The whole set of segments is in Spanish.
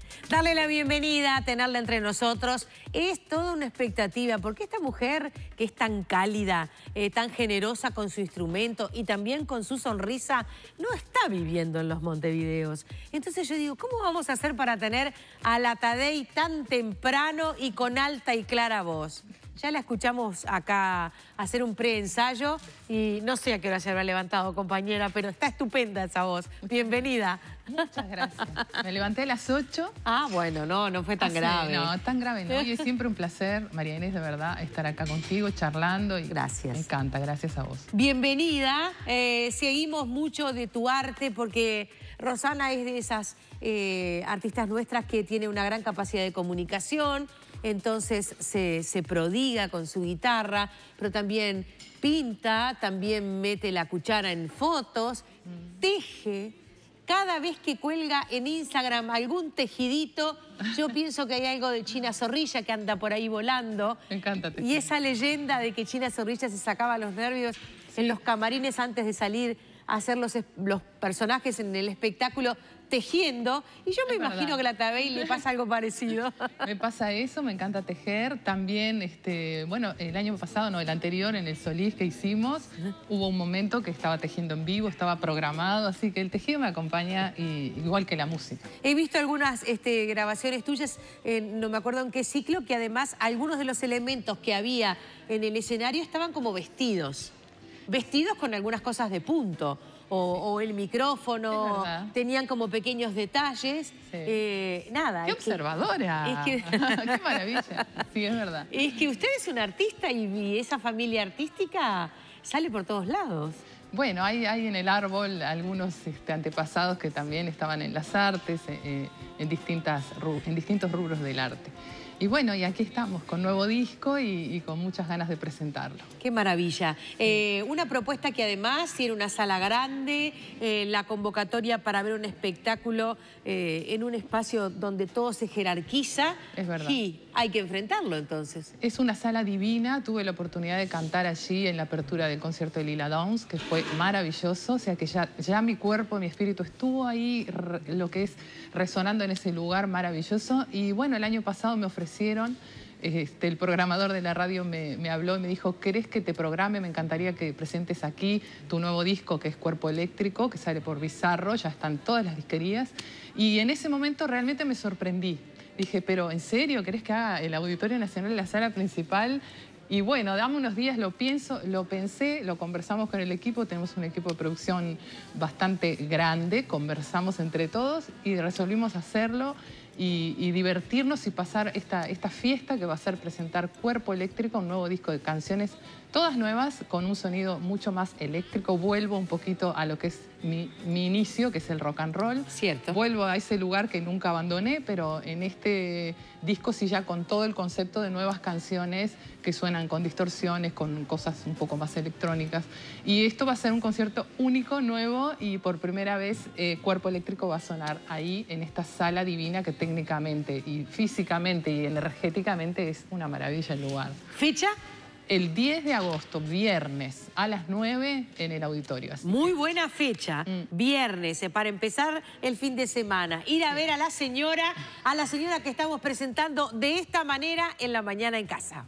Darle la bienvenida, tenerla entre nosotros, es toda una expectativa, porque esta mujer que es tan cálida, tan generosa con su instrumento y también con su sonrisa, no está viviendo en los Montevideos. Entonces yo digo, ¿cómo vamos a hacer para tener a la Taddei tan temprano y con alta y clara voz? Ya la escuchamos acá hacer un preensayo y no sé a qué hora se habrá levantado, compañera, pero está estupenda esa voz. Bienvenida. Muchas gracias. Me levanté a las 8. Ah, bueno, no fue tan grave. No, tan grave no. Y es siempre un placer, María Inés, de verdad, estar acá contigo, charlando. Y gracias. Me encanta, gracias a vos. Bienvenida. Seguimos mucho de tu arte porque Rosana es de esas artistas nuestras que tiene una gran capacidad de comunicación. Entonces se prodiga con su guitarra, pero también pinta, también mete la cuchara en fotos, teje. Cada vez que cuelga en Instagram algún tejidito, yo pienso que hay algo de China Zorrilla que anda por ahí volando. Me encanta tejer. Y esa leyenda de que China Zorrilla se sacaba los nervios en los camarines antes de salir a hacer los personajes en el espectáculo tejiendo, y yo me imagino que a la Taddei le pasa algo parecido. Me pasa eso, me encanta tejer. También, bueno, el año pasado, no, el anterior, en el Solís que hicimos, hubo un momento que estaba tejiendo en vivo, estaba programado, así que el tejido me acompaña igual que la música. He visto algunas grabaciones tuyas, no me acuerdo en qué ciclo, que además algunos de los elementos que había en el escenario estaban como vestidos con algunas cosas de punto. O el micrófono, tenían como pequeños detalles. Sí. Nada. ¡Qué observadora! ¡Qué maravilla! Sí, es verdad. Es que usted es un artista y esa familia artística sale por todos lados. Bueno, hay en el árbol algunos antepasados que también estaban en las artes, en distintos rubros del arte. Y bueno, y aquí estamos con nuevo disco y con muchas ganas de presentarlo. ¡Qué maravilla! Una propuesta que además tiene una sala grande, la convocatoria para ver un espectáculo en un espacio donde todo se jerarquiza. Es verdad. Y hay que enfrentarlo entonces. Es una sala divina, tuve la oportunidad de cantar allí en la apertura del concierto de Lila Downs, que fue maravilloso, o sea que ya mi cuerpo, mi espíritu estuvo ahí, lo que es resonando en ese lugar maravilloso. Y bueno, el año pasado me ofrecieron, el programador de la radio me habló y me dijo, ¿querés que te programe? Me encantaría que presentes aquí tu nuevo disco, que es Cuerpo Eléctrico, que sale por Bizarro, ya están todas las disquerías. Y en ese momento realmente me sorprendí. Dije, pero ¿en serio querés que haga el Auditorio Nacional en la sala principal? Y bueno, dame unos días, lo pensé, lo conversamos con el equipo, tenemos un equipo de producción bastante grande, conversamos entre todos y resolvimos hacerlo y divertirnos y pasar esta fiesta que va a ser presentar Cuerpo Eléctrico, un nuevo disco de canciones, todas nuevas, con un sonido mucho más eléctrico. Vuelvo un poquito a lo que es mi inicio, que es el rock and roll. Cierto. Vuelvo a ese lugar que nunca abandoné, pero en este disco sí ya con todo el concepto de nuevas canciones que suenan con distorsiones, con cosas un poco más electrónicas. Y esto va a ser un concierto único, nuevo, y por primera vez Cuerpo Eléctrico va a sonar ahí, en esta sala divina que técnicamente y físicamente y energéticamente es una maravilla el lugar. ¿Fecha? El 10 de agosto, viernes, a las 9 en el auditorio. Muy buena fecha, viernes, para empezar el fin de semana. Ir a ver a la señora que estamos presentando de esta manera en La Mañana en Casa.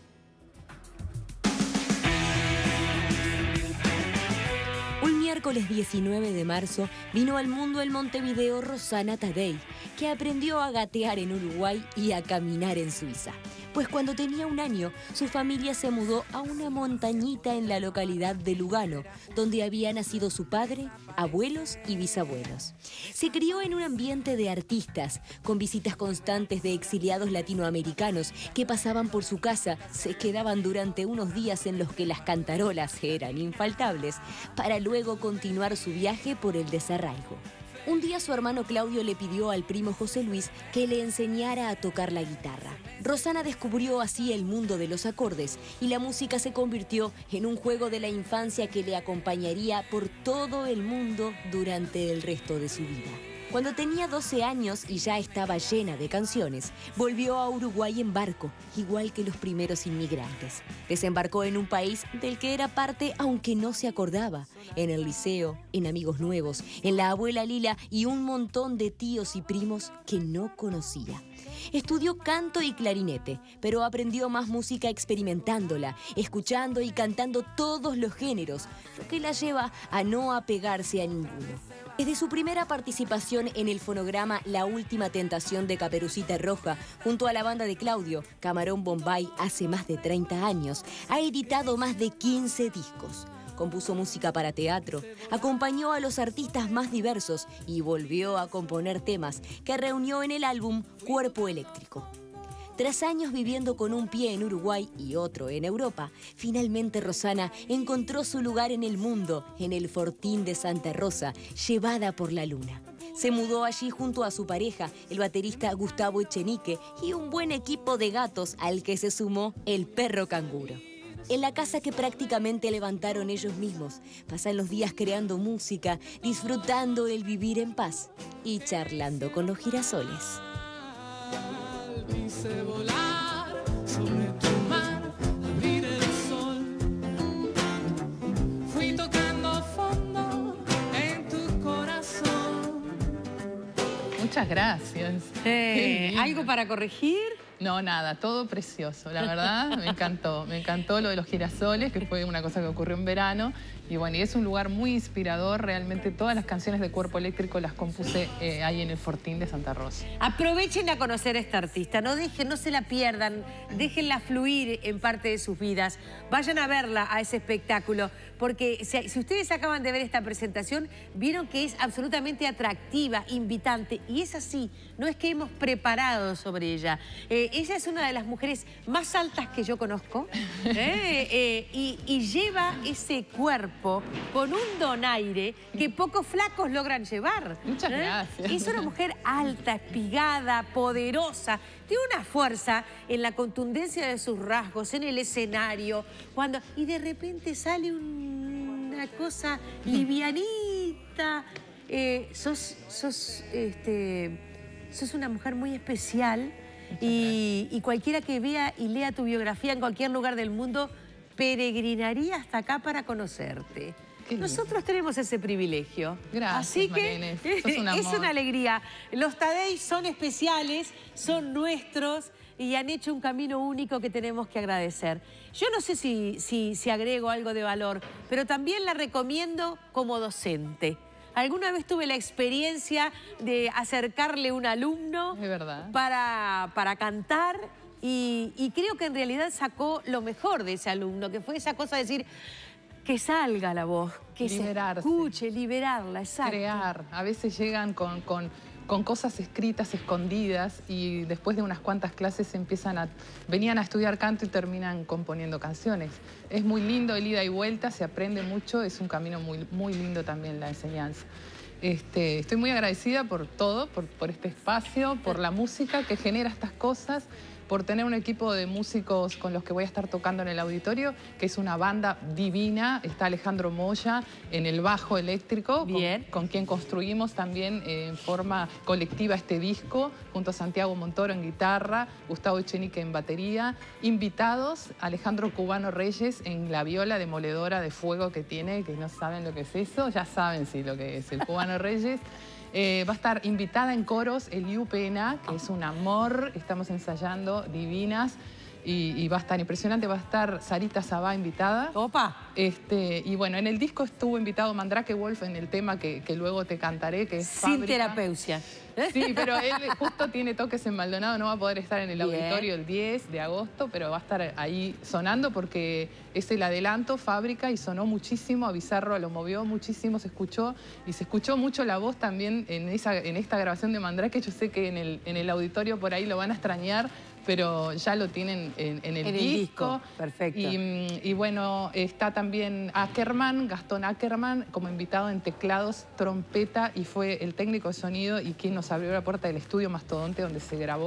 Un miércoles 19 de marzo vino al mundo el Montevideo Rosana Taddei, que aprendió a gatear en Uruguay y a caminar en Suiza. Pues cuando tenía 1 año, su familia se mudó a una montañita en la localidad de Lugano, donde había nacido su padre, abuelos y bisabuelos. Se crió en un ambiente de artistas, con visitas constantes de exiliados latinoamericanos que pasaban por su casa, se quedaban durante unos días en los que las cantarolas eran infaltables, para luego continuar su viaje por el desarraigo. Un día su hermano Claudio le pidió al primo José Luis que le enseñara a tocar la guitarra. Rosana descubrió así el mundo de los acordes y la música se convirtió en un juego de la infancia que le acompañaría por todo el mundo durante el resto de su vida. Cuando tenía 12 años y ya estaba llena de canciones, volvió a Uruguay en barco, igual que los primeros inmigrantes. Desembarcó en un país del que era parte aunque no se acordaba. En el liceo, en amigos nuevos, en la abuela Lila y un montón de tíos y primos que no conocía. Estudió canto y clarinete, pero aprendió más música experimentándola, escuchando y cantando todos los géneros, lo que la lleva a no apegarse a ninguno. Desde su primera participación en el fonograma La Última Tentación de Caperucita Roja, junto a la banda de Claudio, Camarón Bombay, hace más de 30 años, ha editado más de 15 discos. Compuso música para teatro, acompañó a los artistas más diversos y volvió a componer temas que reunió en el álbum Cuerpo Eléctrico. Tras años viviendo con un pie en Uruguay y otro en Europa, finalmente Rosana encontró su lugar en el mundo, en el Fortín de Santa Rosa, llevada por la luna. Se mudó allí junto a su pareja, el baterista Gustavo Echenique, y un buen equipo de gatos al que se sumó el perro canguro. En la casa que prácticamente levantaron ellos mismos, pasan los días creando música, disfrutando el vivir en paz y charlando con los girasoles. Quise volar sobre tu mar, abrir el sol. Fui tocando fondo en tu corazón. Muchas gracias. ¿Algo para corregir? No, nada, todo precioso, la verdad, me encantó lo de los girasoles, que fue una cosa que ocurrió en verano, y bueno, y es un lugar muy inspirador, realmente todas las canciones de Cuerpo Eléctrico las compuse ahí en el Fortín de Santa Rosa. Aprovechen a conocer a esta artista, no se la pierdan, déjenla fluir en parte de sus vidas, vayan a verla a ese espectáculo, porque si ustedes acaban de ver esta presentación, vieron que es absolutamente atractiva, invitante, y es así, no es que hemos preparado sobre ella. Ella es una de las mujeres más altas que yo conozco y lleva ese cuerpo con un donaire que pocos flacos logran llevar. Muchas gracias. Es una mujer alta, espigada, poderosa, tiene una fuerza en la contundencia de sus rasgos, en el escenario, y de repente sale una cosa livianita. Sos una mujer muy especial. Y cualquiera que vea y lea tu biografía en cualquier lugar del mundo peregrinaría hasta acá para conocerte. Nosotros tenemos ese privilegio. Gracias, así que María Inés. Sos un amor. Es una alegría. Los Tadei son especiales, son nuestros y han hecho un camino único que tenemos que agradecer. Yo no sé si agrego algo de valor, pero también la recomiendo como docente. Alguna vez tuve la experiencia de acercarle un alumno para cantar y creo que en realidad sacó lo mejor de ese alumno, que fue esa cosa de decir que salga la voz, que liberarse, se escuche, liberarla, exacto. Crear. A veces llegan con cosas escritas, escondidas, y después de unas cuantas clases venían a estudiar canto y terminan componiendo canciones. Es muy lindo el ida y vuelta, se aprende mucho, es un camino muy lindo también la enseñanza. Estoy muy agradecida por todo, por este espacio, por la música que genera estas cosas, por tener un equipo de músicos con los que voy a estar tocando en el auditorio, que es una banda divina. Está Alejandro Moya en el bajo eléctrico, con quien construimos también en forma colectiva este disco, junto a Santiago Montoro en guitarra, Gustavo Echenique en batería. Invitados, Alejandro Cubano Reyes en la viola demoledora de fuego que tiene, que no saben lo que es eso, ya saben sí lo que es el Cubano Reyes. Va a estar invitada en coros Eliu Pena, que es un amor, estamos ensayando, divinas, y va a estar impresionante. Va a estar Sarita Sabá invitada. ¡Opa! Y bueno, en el disco estuvo invitado Mandrake Wolf en el tema que luego te cantaré, que es Sin Fábrica. terapeusia. Sí, pero él justo tiene toques en Maldonado, no va a poder estar en el auditorio el 10 de agosto, pero va a estar ahí sonando porque es el adelanto, Fábrica, y sonó muchísimo, a Bizarro lo movió muchísimo, se escuchó, y se escuchó mucho la voz también en esta grabación de Mandrake. Yo sé que en el auditorio por ahí lo van a extrañar, pero ya lo tienen en el disco. Perfecto. Y bueno, está también Ackerman, Gastón Ackerman, como invitado en teclados, trompeta, y fue el técnico de sonido y quien nos abrió la puerta del estudio Mastodonte, donde se grabó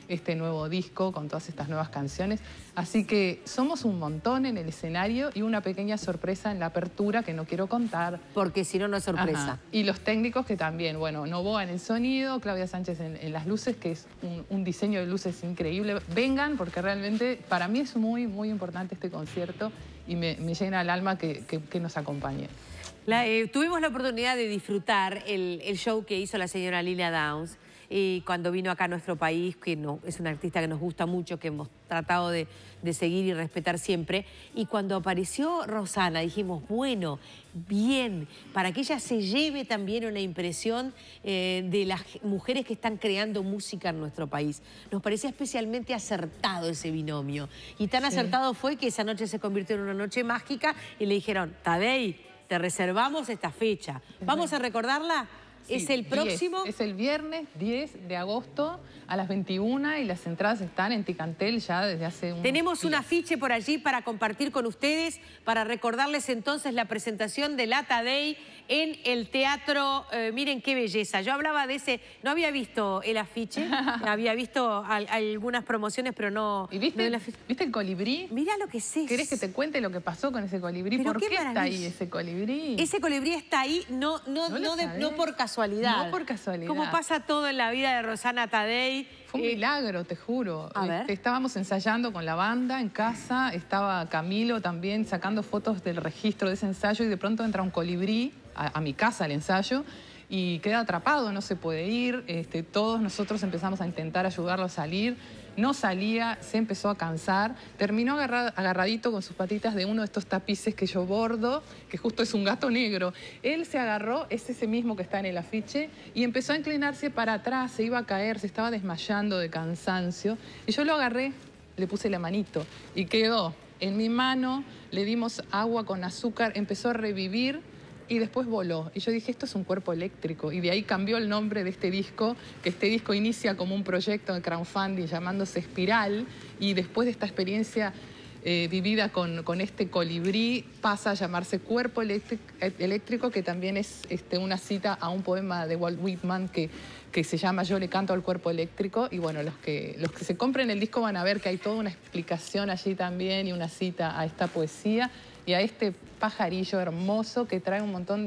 este nuevo disco con todas estas nuevas canciones. Así que somos un montón en el escenario y una pequeña sorpresa en la apertura que no quiero contar. Porque si no, no es sorpresa. Ajá. Y los técnicos que también, bueno, Novoa en el sonido, Claudia Sánchez en las luces, que es un diseño de luces increíble. Vengan, porque realmente para mí es muy, muy importante este concierto y me llena el alma que nos acompañen. Tuvimos la oportunidad de disfrutar el show que hizo la señora Lila Downs cuando vino acá a nuestro país, que es una artista que nos gusta mucho, que hemos tratado de seguir y respetar siempre. Y cuando apareció Rosana dijimos, bueno, bien, para que ella se lleve también una impresión de las mujeres que están creando música en nuestro país. Nos parecía especialmente acertado ese binomio. Y tan acertado fue que esa noche se convirtió en una noche mágica y le dijeron, Tadei, te reservamos esta fecha. ¿Vamos a recordarla? Sí, ¿es el próximo? Es el viernes 10 de agosto a las 21 y las entradas están en Ticantel ya desde hace un Tenemos un afiche por allí para compartir con ustedes, para recordarles entonces la presentación de la Tadei en el teatro. Miren qué belleza. Yo hablaba de ese, no había visto el afiche, había visto algunas promociones, pero no... ¿Y viste, ¿viste el colibrí? Mirá lo que es eso. ¿Querés que te cuente lo que pasó con ese colibrí? ¿Por qué está ahí ese colibrí? Ese colibrí está ahí no por casualidad. No por casualidad. Como pasa todo en la vida de Rosana Tadei. Fue un milagro, te juro. A ver. Estábamos ensayando con la banda en casa, estaba Camilo también sacando fotos del registro de ese ensayo y de pronto entra un colibrí a mi casa al ensayo y queda atrapado, no se puede ir. Todos nosotros empezamos a intentar ayudarlo a salir. No salía, se empezó a cansar, terminó agarradito con sus patitas de uno de estos tapices que yo bordo, que justo es un gato negro. Él se agarró, es ese mismo que está en el afiche, y empezó a inclinarse para atrás, se iba a caer, se estaba desmayando de cansancio. Y yo lo agarré, le puse la manito y quedó en mi mano, le dimos agua con azúcar, empezó a revivir. Y después voló. Y yo dije, esto es un cuerpo eléctrico. Y de ahí cambió el nombre de este disco, que este disco inicia como un proyecto de crowdfunding llamándose Espiral. Y después de esta experiencia vivida con este colibrí, pasa a llamarse Cuerpo Eléctrico, que también es una cita a un poema de Walt Whitman que se llama Yo le canto al cuerpo eléctrico. Y bueno, los que se compren el disco van a ver que hay toda una explicación allí también y una cita a esta poesía y a este pajarillo hermoso que trae un montón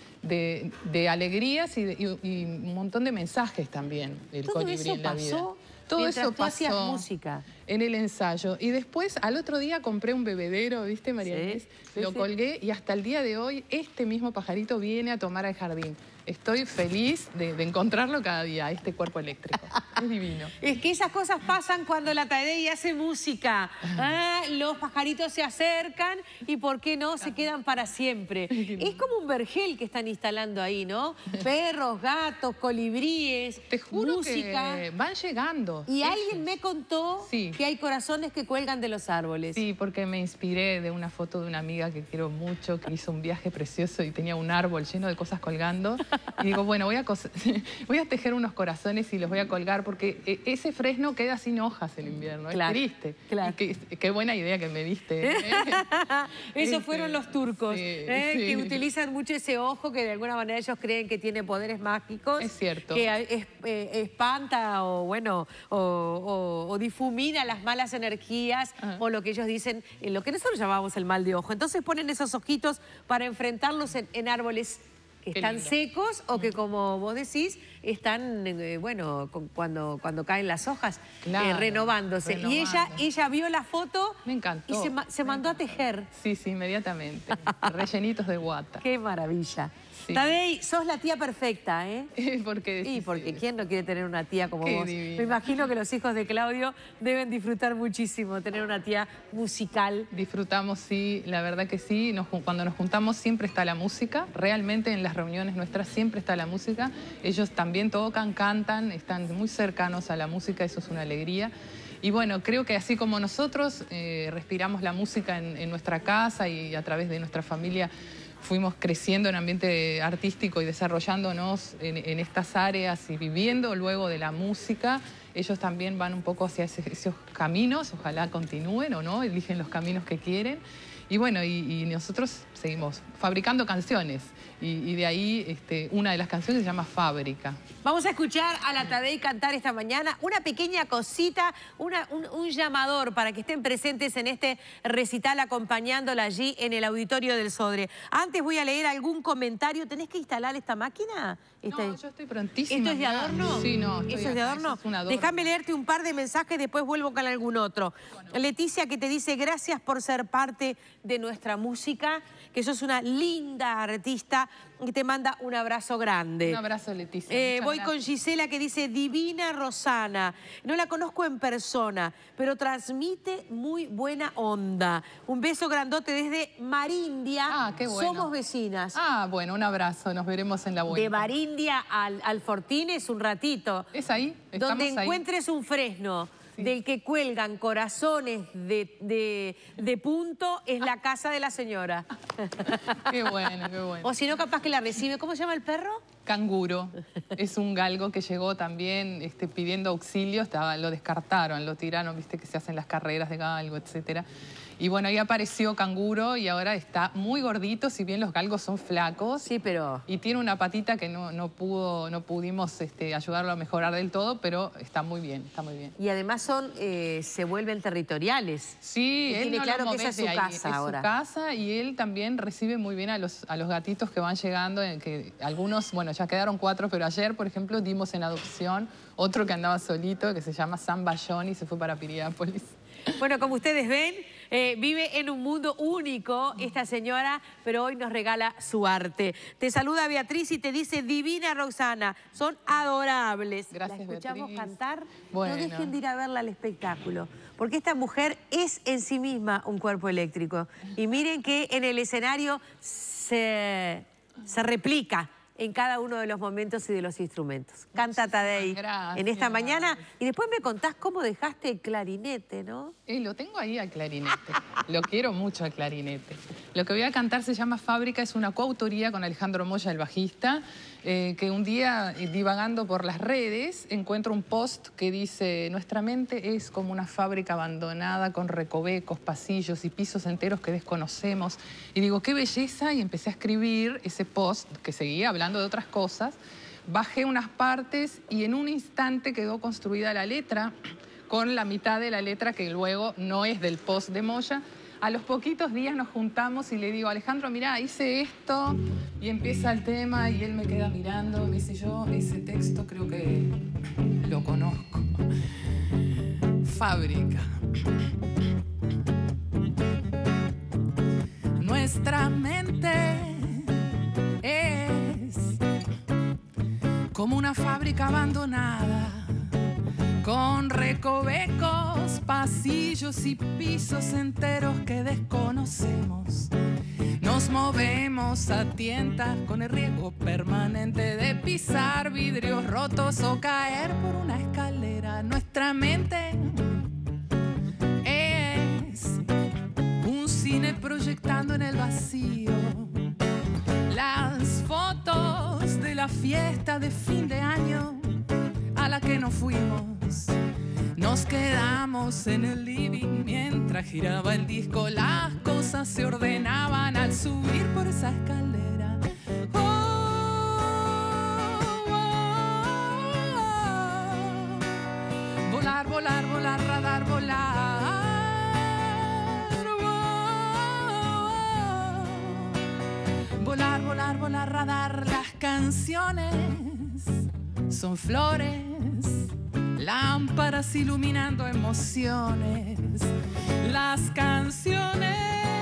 de alegrías y un montón de mensajes también, el colibrí en la vida. Todo eso pasó música en el ensayo. Y después, al otro día, compré un bebedero, ¿viste, María Inés? Sí, lo colgué y hasta el día de hoy este mismo pajarito viene a tomar al jardín. Estoy feliz de encontrarlo cada día, este cuerpo eléctrico. Es divino. Es que esas cosas pasan cuando la Tadei hace música. Los pajaritos se acercan y, ¿por qué no?, se quedan para siempre. Es como un vergel que están instalando ahí, ¿no? Perros, gatos, colibríes, te juro música. Que van llegando. Y alguien me contó que hay corazones que cuelgan de los árboles. Sí, porque me inspiré de una foto de una amiga que quiero mucho, que hizo un viaje precioso y tenía un árbol lleno de cosas colgando. Y digo, bueno, voy a tejer unos corazones y los voy a colgar porque ese fresno queda sin hojas en invierno. Claro, es triste. Claro. Qué buena idea que me diste. Esos fueron los turcos, que utilizan mucho ese ojo que de alguna manera ellos creen que tiene poderes mágicos. Es cierto. Que espanta o, bueno, o difumina las malas energías o lo que ellos dicen, lo que nosotros llamamos el mal de ojo. Entonces ponen esos ojitos para enfrentarlos en árboles que están secos o que, como vos decís, están, bueno, cuando caen las hojas, renovándose. Y ella vio la foto. Me encantó. Y se mandó a tejer. Sí, inmediatamente. Rellenitos de guata. Qué maravilla. Sí. Tadei, sos la tía perfecta, ¿eh? ¿Por qué decís porque eso? ¿quién no quiere tener una tía como vos? Divino. Me imagino que los hijos de Claudio deben disfrutar muchísimo tener una tía musical. Disfrutamos, sí, la verdad que sí. Cuando nos juntamos siempre está la música. Realmente en las reuniones nuestras siempre está la música. Ellos también tocan, cantan, están muy cercanos a la música, eso es una alegría. Y bueno, creo que así como nosotros respiramos la música en nuestra casa y a través de nuestra familia fuimos creciendo en ambiente artístico y desarrollándonos en estas áreas y viviendo luego de la música, ellos también van un poco hacia esos caminos, ojalá continúen o no, eligen los caminos que quieren. Y bueno, y nosotros seguimos fabricando canciones. Y de ahí una de las canciones se llama Fábrica. Vamos a escuchar a la Tadei cantar esta mañana una pequeña cosita, un llamador para que estén presentes en este recital acompañándola allí en el auditorio del Sodre. Antes voy a leer algún comentario. ¿Tenés que instalar esta máquina? No, yo estoy prontísima. ¿Esto es de adorno? Sí, no. ¿Eso es de adorno? Es un adorno. Déjame leerte un par de mensajes, después vuelvo con algún otro. Bueno. Leticia, que te dice gracias por ser parte de nuestra música, que sos una linda artista, y te manda un abrazo grande. Un abrazo, Leticia. Voy gracias. con Gisela, que dice divina Rosana. No la conozco en persona, pero transmite muy buena onda. Un beso grandote desde Marindia. Ah, qué bueno. Somos vecinas. Ah, bueno, un abrazo. Nos veremos en la vuelta. De Marindia al Fortines un ratito. ¿Es ahí? ¿Estamos Donde ahí? encuentres un fresno del que cuelgan corazones de punto, es la casa de la señora. Qué bueno, qué bueno. O si no, capaz que la recibe. ¿Cómo se llama el perro? Canguro. Es un galgo que llegó también pidiendo auxilio. Lo descartaron, lo tiraron, viste que se hacen las carreras de galgo, etcétera. Y bueno, ahí apareció Canguro y ahora está muy gordito, si bien los galgos son flacos. Sí, pero... Y tiene una patita que no pudimos ayudarlo a mejorar del todo, pero está muy bien, está muy bien. Y además se vuelven territoriales. Sí, él tiene no claro lo que esa es su movés de ahí, casa es ahora. su casa, y él también recibe muy bien a los gatitos que van llegando, que algunos, bueno, ya quedaron 4, pero ayer, por ejemplo, dimos en adopción otro que andaba solito, que se llama San Bayón y se fue para Piriápolis. Bueno, como ustedes ven, vive en un mundo único esta señora, pero hoy nos regala su arte. Te saluda Beatriz y te dice, divina Roxana, son adorables. Gracias, La escuchamos Beatriz. cantar, Bueno. no dejen de ir a verla al espectáculo, porque esta mujer es en sí misma un cuerpo eléctrico. Y miren que en el escenario se replica en cada uno de los momentos y de los instrumentos. Canta Tadei en esta mañana. Y después me contás cómo dejaste el clarinete, ¿no? Lo tengo ahí al clarinete. Lo quiero mucho al clarinete. Lo que voy a cantar se llama Fábrica, es una coautoría con Alejandro Moya, el bajista, que un día, divagando por las redes, encuentro un post que dice: nuestra mente es como una fábrica abandonada con recovecos, pasillos y pisos enteros que desconocemos. Y digo, qué belleza, y empecé a escribir ese post, que seguía hablando de otras cosas. Bajé unas partes y en un instante quedó construida la letra, con la mitad de la letra que luego no es del post de Moya. A los poquitos días nos juntamos y le digo, Alejandro, mirá, hice esto, y empieza el tema y él me queda mirando, me dice, yo ese texto creo que lo conozco. Fábrica. Nuestra mente es como una fábrica abandonada, con recovecos, pasillos y pisos enteros que desconocemos. Nos movemos a tientas con el riesgo permanente de pisar vidrios rotos o caer por una escalera. Nuestra mente es un cine proyectando en el vacío las fotos de la fiesta de fin de año a la que no fuimos. Nos quedamos en el living mientras giraba el disco. Las cosas se ordenaban al subir por esa escalera. Oh, oh, oh. Volar, volar, volar, radar, volar. Oh, oh. Volar, volar, volar, radar. Las canciones son flores, lámparas iluminando emociones. Las canciones,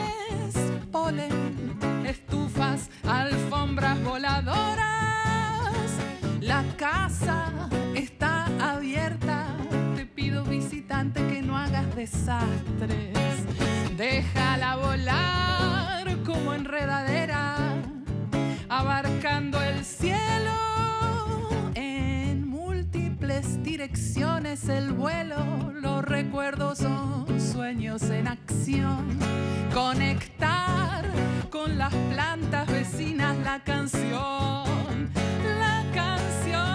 polen, estufas, alfombras voladoras. La casa está abierta. Te pido, visitante, que no hagas desastres. Déjala volar como enredadera, abarcando el cielo. Direcciones el vuelo, los recuerdos son sueños en acción. Conectar con las plantas vecinas, la canción, la canción.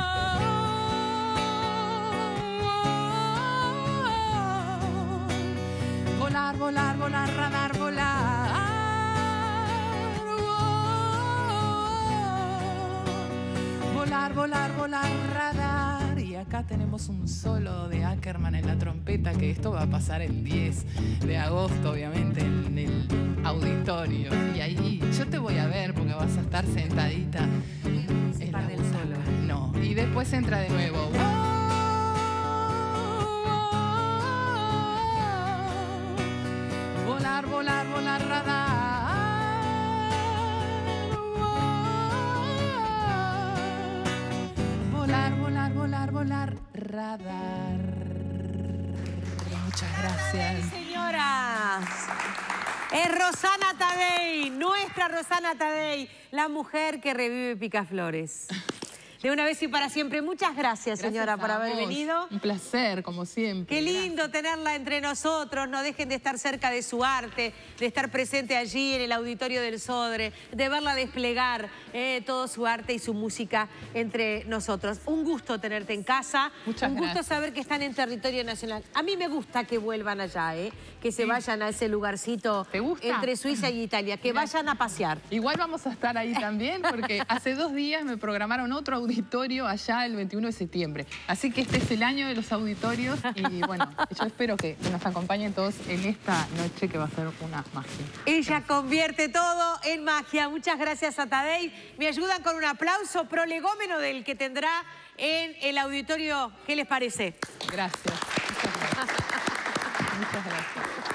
Volar, volar, volar, radar, volar. volar, volar, volar, radar. Y acá tenemos un solo de Ackerman en la trompeta, que esto va a pasar el 10 de agosto, obviamente, en el auditorio. Y ahí yo te voy a ver porque vas a estar sentadita en la del butaca. solo. No, y después entra de nuevo. Volar, volar, volar, radar. Volar, volar, volar, volar, radar. Muchas gracias. Señoras, es Rosana Tadei, nuestra Rosana Tadei, la mujer que revive Picaflores. De una vez y para siempre. Muchas gracias, señora, por haber venido. Un placer, como siempre. Qué lindo tenerla entre nosotros. No dejen de estar cerca de su arte, de estar presente allí en el auditorio del Sodre, de verla desplegar todo su arte y su música entre nosotros. Un gusto tenerte en casa. Muchas Un gusto gracias. saber que están en territorio nacional. A mí me gusta que vuelvan allá, que se vayan a ese lugarcito. ¿Te gusta? Entre Suiza y Italia, que vayan a pasear. Igual vamos a estar ahí también, porque hace 2 días me programaron otro auditorio allá el 21 de septiembre. Así que este es el año de los auditorios y bueno, yo espero que nos acompañen todos en esta noche que va a ser una magia. Ella convierte todo en magia. Muchas gracias a Tadei. Me ayudan con un aplauso prolegómeno del que tendrá en el auditorio. ¿Qué les parece? Gracias. Muchas gracias. Muchas gracias.